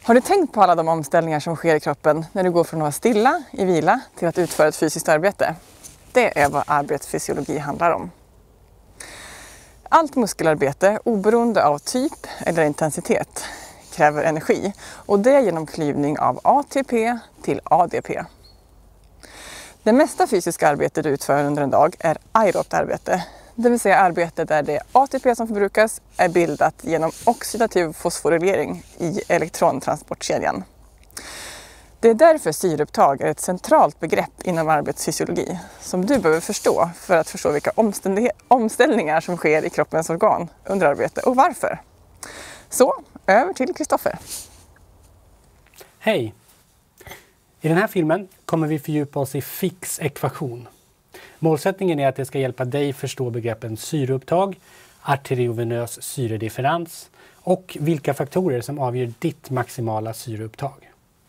Har du tänkt på alla de omställningar som sker i kroppen när du går från att vara stilla i vila till att utföra ett fysiskt arbete? Det är vad arbetsfysiologi handlar om. Allt muskelarbete, oberoende av typ eller intensitet, kräver energi och det genom klyvning av ATP till ADP. Det mesta fysiska arbete du utför under en dag är aerobt arbete, det vill säga arbete där det ATP som förbrukas är bildat genom oxidativ fosforylering i elektrontransportkedjan. Det är därför syreupptag är ett centralt begrepp inom arbetsfysiologi som du behöver förstå för att förstå vilka omställningar som sker i kroppens organ under arbete och varför. Så, över till Kristoffer. Hej! I den här filmen kommer vi fördjupa oss i Ficks ekvation. Målsättningen är att det ska hjälpa dig förstå begreppen syreupptag, arteriovenös syredifferens och vilka faktorer som avgör ditt maximala syreupptag.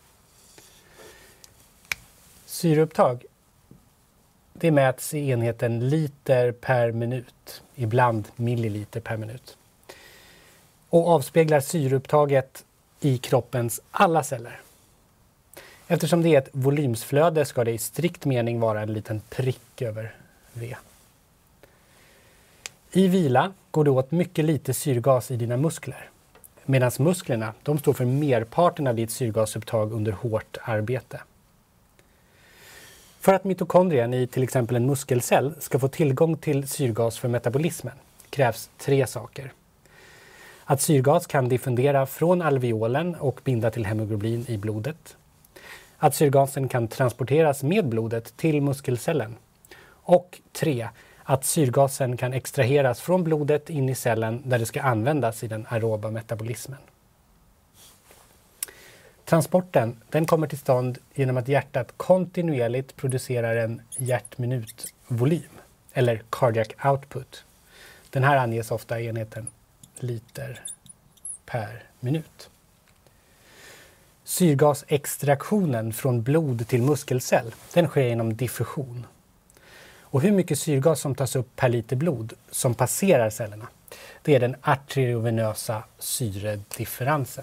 Syreupptag, det mäts i enheten liter per minut, ibland milliliter per minut. Och avspeglar syreupptaget i kroppens alla celler. Eftersom det är ett volymsflöde ska det i strikt mening vara en liten prick över V. I vila går det åt mycket lite syrgas i dina muskler. Medan musklerna, de står för merparten av ditt syrgasupptag under hårt arbete. För att mitokondrien i till exempel en muskelcell ska få tillgång till syrgas för metabolismen krävs 3 saker. Att syrgas kan diffundera från alveolen och binda till hemoglobin i blodet. Att syrgasen kan transporteras med blodet till muskelcellen. Och 3. Att syrgasen kan extraheras från blodet in i cellen där det ska användas i den aeroba metabolismen. Transporten den kommer till stånd genom att hjärtat kontinuerligt producerar en hjärtminutvolym, eller cardiac output. Den här anges ofta i enheten liter per minut. Syrgasextraktionen från blod till muskelcell, den sker genom diffusion. Och hur mycket syrgas som tas upp per liter blod som passerar cellerna, det är den arteriovenösa syredifferensen.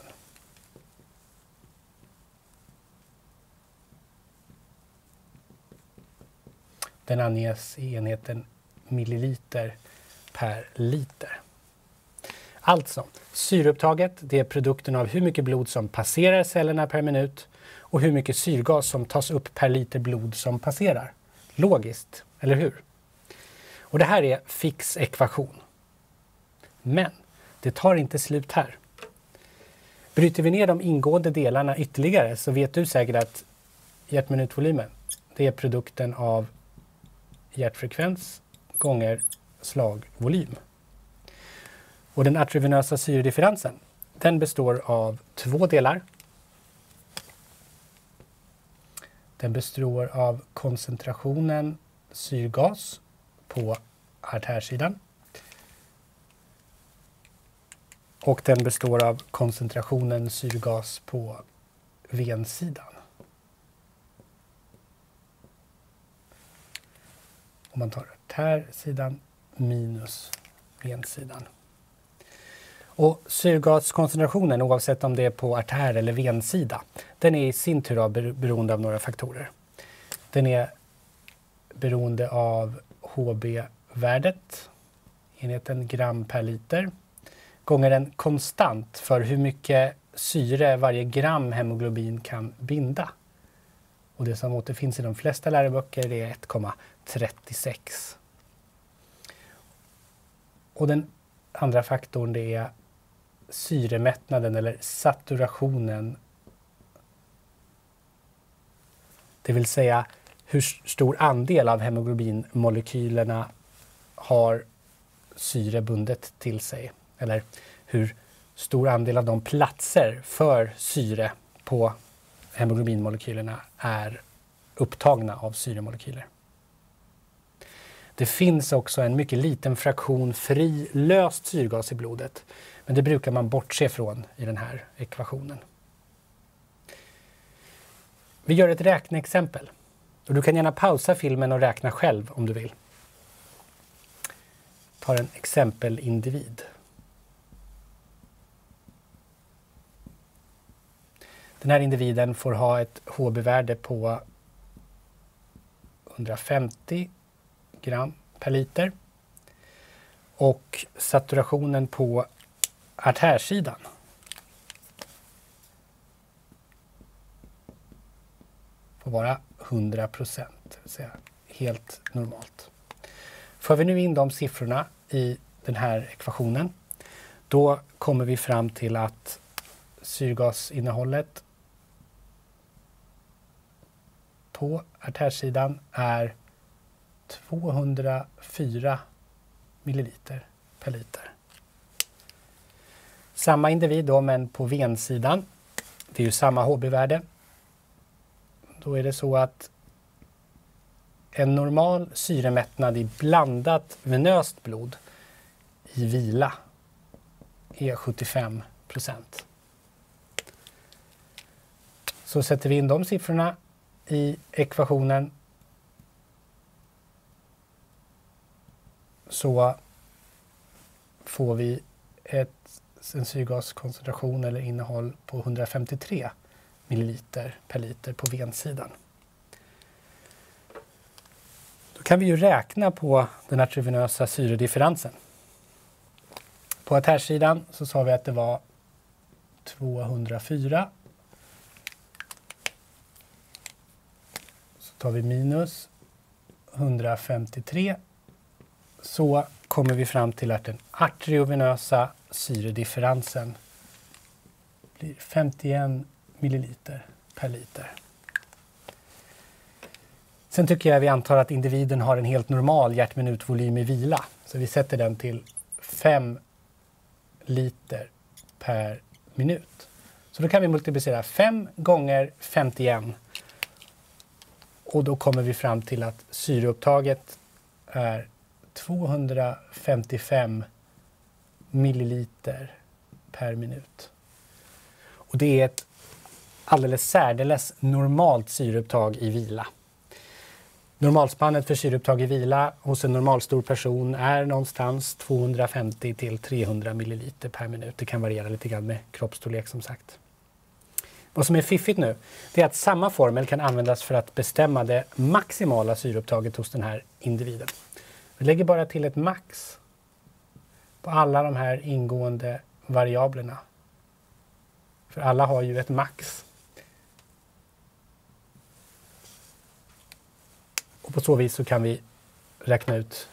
Den anges i enheten milliliter per liter. Alltså, syreupptaget det är produkten av hur mycket blod som passerar cellerna per minut och hur mycket syrgas som tas upp per liter blod som passerar. Logiskt, eller hur? Och det här är Ficks ekvation. Men det tar inte slut här. Bryter vi ner de ingående delarna ytterligare så vet du säkert att hjärtminutvolymen det är produkten av hjärtfrekvens gånger slagvolym. Och den arteriovenösa syredifferensen, den består av 2 delar. Den består av koncentrationen syrgas på artärsidan. Och den består av koncentrationen syrgas på vensidan. Om man tar artärsidan minus vensidan. Och syrgaskoncentrationen, oavsett om det är på artär- eller vensida, den är i sin tur beroende av några faktorer. Den är beroende av HB-värdet, enheten gram per liter, gånger en konstant för hur mycket syre varje gram hemoglobin kan binda. Och det som återfinns i de flesta läroböcker är 1,36. Och den andra faktorn det är syremättnaden eller saturationen. Det vill säga hur stor andel av hemoglobinmolekylerna har syre bundet till sig. Eller hur stor andel av de platser för syre på hemoglobinmolekylerna är upptagna av syremolekyler. Det finns också en mycket liten fraktion fri löst syrgas i blodet. Men det brukar man bortse från i den här ekvationen. Vi gör ett räkneexempel. Och du kan gärna pausa filmen och räkna själv om du vill. Ta en exempelindivid. Den här individen får ha ett HB-värde på 150 gram per liter. Och saturationen på artärsidan får vara 100%, det vill säga helt normalt. Får vi nu in de siffrorna i den här ekvationen, då kommer vi fram till att syrgasinnehållet på artärsidan är 204 milliliter per liter. Samma individ då, men på vensidan. Det är ju samma HB-värde. Då är det så att en normal syremättnad i blandat venöst blod i vila är 75%. Så sätter vi in de siffrorna i ekvationen, så får vi en syrgaskoncentration eller innehåll på 153 milliliter per liter på vensidan. Då kan vi ju räkna på den arteriovenösa syredifferensen. På artärsidan så sa vi att det var 204. Så tar vi minus 153. Så kommer vi fram till att den arteriovenösa syredifferensen blir 51 milliliter per liter. Sen tycker jag vi antar att individen har en helt normal hjärtminutvolym i vila. Så vi sätter den till 5 liter per minut. Så då kan vi multiplicera 5 gånger 51. Och då kommer vi fram till att syreupptaget är 255 milliliter per minut. Och det är ett alldeles särdeles normalt syreupptag i vila. Normalspannet för syreupptag i vila hos en normalstor person är någonstans 250 till 300 milliliter per minut. Det kan variera lite grann med kroppsstorlek som sagt. Vad som är fiffigt nu, det är att samma formel kan användas för att bestämma det maximala syreupptaget hos den här individen. Vi lägger bara till ett max på alla de här ingående variablerna. För alla har ju ett max. Och på så vis så kan vi räkna ut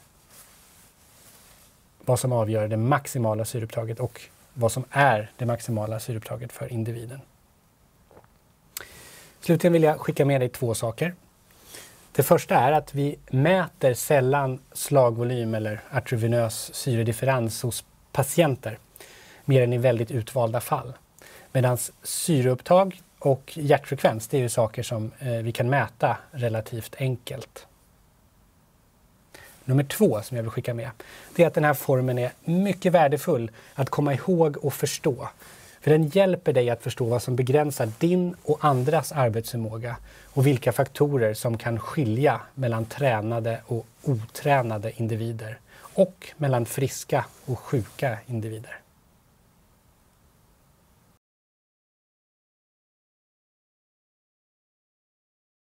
vad som avgör det maximala syreupptaget och vad som är det maximala syreupptaget för individen. Slutligen vill jag skicka med dig 2 saker. Det första är att vi mäter sällan slagvolym eller arteriovenös syredifferens hos patienter, mer än i väldigt utvalda fall. Medan syreupptag och hjärtfrekvens, det är ju saker som vi kan mäta relativt enkelt. Nummer 2 som jag vill skicka med, det är att den här formeln är mycket värdefull att komma ihåg och förstå. För den hjälper dig att förstå vad som begränsar din och andras arbetsförmåga och vilka faktorer som kan skilja mellan tränade och otränade individer och mellan friska och sjuka individer.